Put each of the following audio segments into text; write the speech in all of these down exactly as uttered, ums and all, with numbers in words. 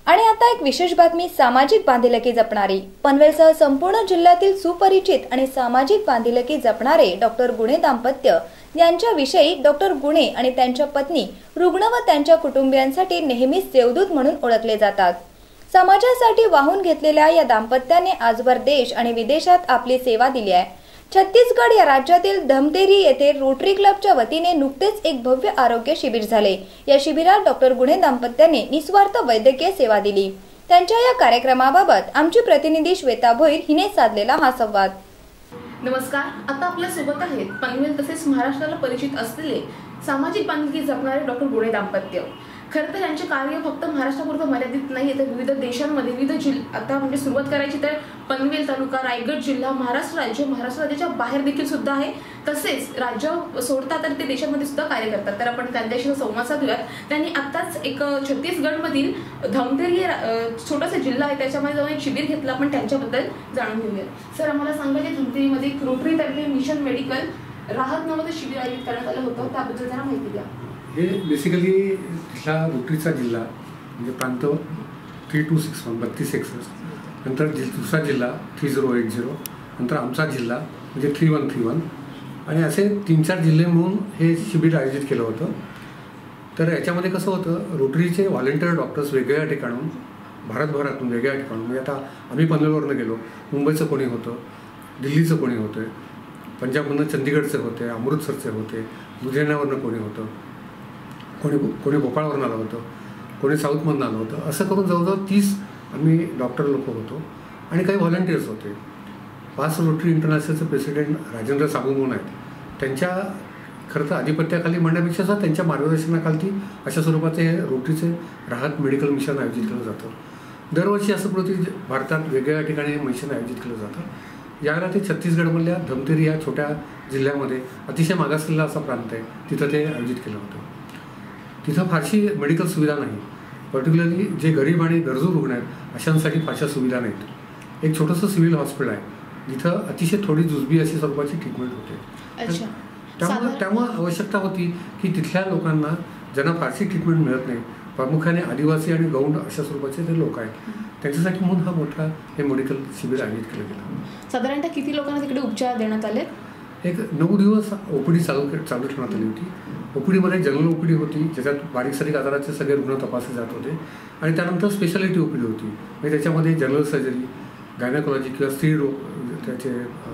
आणि आता एक विशेष बातमी सामाजिक बांधिलकी जपणारी। पनवेलसह संपूर्ण जिल्ह्यातील सुपरिचित आणि सामाजिक बांधिलकी जपणारे डॉक्टर गुणे दाम्पत्य यांच्याविषयी डॉक्टर गुणे आणि त्यांच्या पत्नी रुग्ण व त्यांच्या कुटुंबियांसाठी नेहमीच देवदूत म्हणून ओळखले जातात। समाजासाठी वाहून घेतलेल्या या दाम्पत्याने आजवर देश आणि विदेशात आपली सेवा दिली आहे। छत्तीसगड या राज्यातील धमतेरी येथे रोटरी क्लबच्या वतीने नुकतेच एक भव्य आरोग्य शिबिर झाले। या शिबिरात डॉक्टर गुणे दाम्पत्याने निस्वार्थ वैद्यकीय सेवा दिली। त्यांच्या या कार्यक्रमाबाबत आमची प्रतिनिधी श्वेता भोईर हिने साधलेला हा संवाद। नमस्कार, आता आपल्या सोबत आहेत पनवेल तसेच महाराष्ट्राला परिचित असलेले सामाजिक बांधिलकी जपणारे डॉक्टर गुणे दाम्पत्य। खरं तर यांचे कार्य फक्त महाराष्ट्रापुरतं मर्यादित नाही, तर विविध देशांमध्ये विविध जिल्हा आता म्हणजे सुरुवात करायची तर पनवेल तालुका, रायगड जिल्हा, महाराष्ट्र राज्य, महाराष्ट्र राज्याच्या बाहेर देखील सुद्धा आहे। तसेच राज्य सोडतात तर ते देशांमध्ये सुद्धा कार्य करतात। तर आपण त्यांच्याशी संवाद साधूयात। त्यांनी आताच एक छत्तीसगडमधील धमतेरी छोटासा जिल्हा आहे त्याच्यामध्ये जाऊन एक शिबिर घेतलं। आपण त्यांच्याबद्दल जाणून घेऊया। सर, आम्हाला सांगा की धमतेरीमध्ये रोटरी तर्फे मिशन मेडिकल राहत नावाचं शिबिर आयोजित करण्यात आलं होतं, त्याबद्दल जरा माहिती द्या। हे बेसिकली तिथला रोटरीचा जिल्हा म्हणजे प्रांत थ्री टू सिक्स वन बत्तीस एकसष्ट, नंतर दुसरा जिल्हा थ्री झिरो एट झिरो, नंतर आमचा जिल्हा म्हणजे थ्री वन थ्री वन, आणि असे तीन चार जिल्हे म्हणून हे शिबिर आयोजित केलं होतं। तर याच्यामध्ये कसं होतं, रोटरीचे व्हॉलेंटियर डॉक्टर्स वेगवेगळ्या ठिकाणून भारतभरातून वेगळ्या ठिकाणून म्हणजे आता आम्ही पनवेलवरनं गेलो, मुंबईचं कोणी होतं, दिल्लीचं कोणी होतं, पंजाबमधनं चंदीगडचे होते, अमृतसरचे होते, लुधियानावरनं कोणी होतं, कोणी कोणी भोपाळवरून आलं होतं, कोणी साऊथमधून आलं होतं। असं करून जवळजवळ तीस आम्ही डॉक्टर लोक होतो आणि काही व्हॉलंटियर्स होते। पाच रोटरी इंटरनॅशनलचे प्रेसिडेंट राजेंद्र साबू म्हणून आहेत, त्यांच्या खरं तर आधिपत्याखाली म्हणण्यापेक्षा सुद्धा त्यांच्या मार्गदर्शनाखाली अशा स्वरूपाचे हे रोटरीचे राहत मेडिकल मिशन आयोजित केलं जातं। दरवर्षी असं प्रति भारतात वेगवेगळ्या ठिकाणी हे मिशन आयोजित केलं जातं। यावेळेला ते छत्तीसगडमधल्या धमतेरी या छोट्या जिल्ह्यामध्ये अतिशय मागासलेला असा प्रांत आहे, तिथं ते आयोजित केलं होतं। तिथं फारशी मेडिकल सुविधा नाही, पर्टिक्युलरली जे गरीब आणि गरजू रुग्ण आहेत अशांसाठी फारशा सुविधा नाहीत। एक छोटंसं सिव्हिल हॉस्पिटल आहे जिथं अतिशय थोडी जुजबी अशी स्वरूपाची ट्रीटमेंट होते। त्यामुळे त्यामुळे आवश्यकता होती की तिथल्या लोकांना ज्यांना फारशी ट्रीटमेंट मिळत नाही, प्रामुख्याने आदिवासी आणि गौंड अशा स्वरूपाचे ते लोक आहेत, त्यांच्यासाठी म्हणून हा मोठा हे मेडिकल शिबिर आयोजित केलं गेलं। साधारणतः किती लोकांना तिकडे उपचार देण्यात आले? एक नऊ दिवस ओपीडी चालू चालू ठेवण्यात आली होती। ओपीडीमध्ये जनरल ओपीडी होती, ज्याच्यात बारीक सारीक आजाराचे सगळे रुग्ण तपासले जात होते, आणि त्यानंतर स्पेशालिटी ओपीडी होती, म्हणजे त्याच्यामध्ये जनरल सर्जरी, गायनाकोलॉजी किंवा स्त्री रोग त्याचे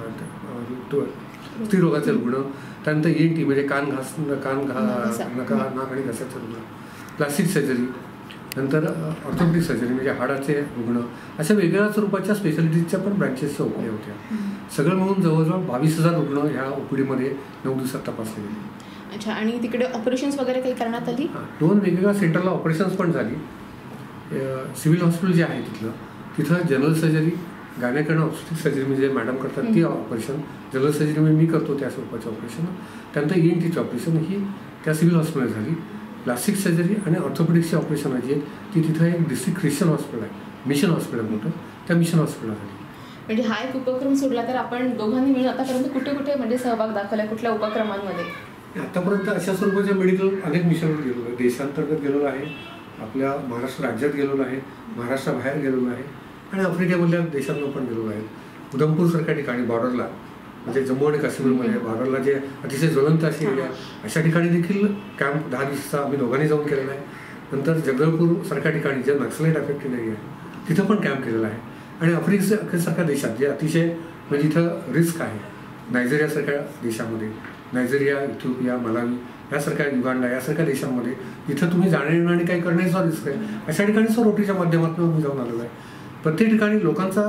स्त्री रोगाचे रुग्ण, त्यानंतर ई एन टी म्हणजे कान घास कान घा नका नाक आणि घशाचे रुग्ण, प्लास्टिक सर्जरी, नंतर ऑर्थोपेडिक सर्जरी म्हणजे हाडाचे रुग्ण, अशा वेगवेगळ्या स्वरूपाच्या स्पेशालिटीजच्या पण ब्रँचेसच्या ओपीडी होत्या। सगळं म्हणून जवळजवळ बावीस हजार रुग्ण ह्या ओपीडीमध्ये नऊ दिवसात तपासले गेले। अच्छा, आणि तिकडे ऑपरेशन्स वगैरे काही करण्यात आली? दोन वेगवेगळ्या सेंटरला ऑपरेशन्स पण झाली। सिव्हिल हॉस्पिटल जे आहे तिथलं तिथं general surgery, gynaecology obstetric surgery म्हणजे मॅडम करतात ती ऑपरेशन, जनरल सर्जरी म्हणजे मी करतो त्या स्वरूपाचे ऑपरेशन, त्यानंतर ई एन टीचं ऑपरेशन ही त्या सिव्हिल हॉस्पिटल झाली। प्लास्टिक सर्जरी आणि ऑर्थोपेडिक्सची ऑपरेशन जी आहेत ती तिथं एक डिस्ट्रिक्ट ख्रिश्चन हॉस्पिटल आहे, मिशन हॉस्पिटल मोठं, त्या मिशन हॉस्पिटलला झाली। म्हणजे हा एक उपक्रम सोडला तर आपण दोघांनी मिळून आतापर्यंत कुठे कुठे म्हणजे सहभाग दाखवला, कुठल्या उपक्रमांमध्ये? आतापर्यंत अशा स्वरूपाचे मेडिकल अनेक मिशनवर गेलेलो आहे, देशांतर्गत गेलेलो आहे, आपल्या महाराष्ट्र राज्यात गेलेलो आहे, महाराष्ट्राबाहेर गेलेलो आहे, आणि आफ्रिकेमधल्या देशांना पण गेलेलो आहे। उधमपूरसारख्या ठिकाणी बॉर्डरला म्हणजे जम्मू आणि काश्मीरमध्ये बॉर्डरला जे अतिशय ज्वलंत अशी एरिया अशा ठिकाणी देखील कॅम्प दहा दिवसाचा आम्ही दोघांनी जाऊन केलेला आहे। नंतर जगदलपूरसारख्या ठिकाणी जे नक्सलाईट अफेक्टेड एरिया आहे तिथं पण कॅम्प केलेला आहे। आणि आफ्रिकेसारख्या देशात जे अतिशय म्हणजे इथं रिस्क आहे, नायजेरियासारख्या देशामध्ये, नायजेरिया, इथिओपिया, मलावी यासारख्या, युगांडा यासारख्या देशांमध्ये जिथं तुम्ही जाणे येणं आणि काही करण्याचा रिस्क आहे, अशा ठिकाणी सो रोटरीच्या माध्यमातून मी जाऊन आलेलो आहे। प्रत्येक ठिकाणी लोकांचा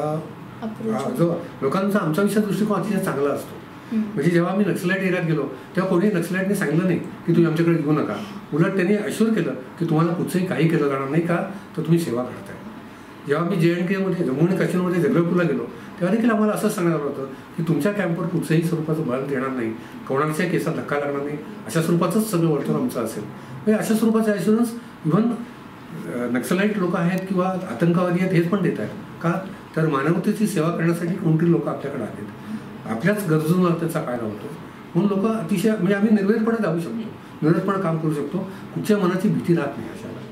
जो लोकांचा आमचा विषय दृष्टिकोन अतिशय चांगला असतो। म्हणजे जेव्हा आम्ही नक्सलाईट एरियात गेलो तेव्हा कोणी नक्सलाईटने सांगितलं नाही की तुम्ही आमच्याकडे येऊ नका, उलट त्यांनी अश्युअर केलं की तुम्हाला कुठचंही काही केलं जाणार नाही का, तर तुम्ही सेवा करताय। जेव्हा मी जे एन केमध्ये जम्मू आणि काश्मीरमध्ये जगदलपूरला गेलो तेव्हा देखील आम्हाला असं सांगण्यात आलं होतं की तुमच्या कॅम्पवर कुठचंही स्वरूपाचं बळ येणार नाही, कोणाच्याही केसात धक्का लागणार नाही, अशा स्वरूपाचंच सगळं वर्तन आमचं असेल। म्हणजे अशा स्वरूपाचं ॲश्युरन्स इव्हन नक्सलाईट लोक आहेत किंवा आतंकवादी आहेत हेच पण देत आहेत का, तर मानवतेची सेवा करण्यासाठी कोणती लोक आपल्याकडे आहेत, आपल्याच गरजूंना त्याचा फायदा होतो, म्हणून लोक अतिशय म्हणजे आम्ही निर्वेळपणे जाऊ शकतो, निर्वेळपणे काम करू शकतो, कुठच्या मनाची भीती राहत नाही अशाला।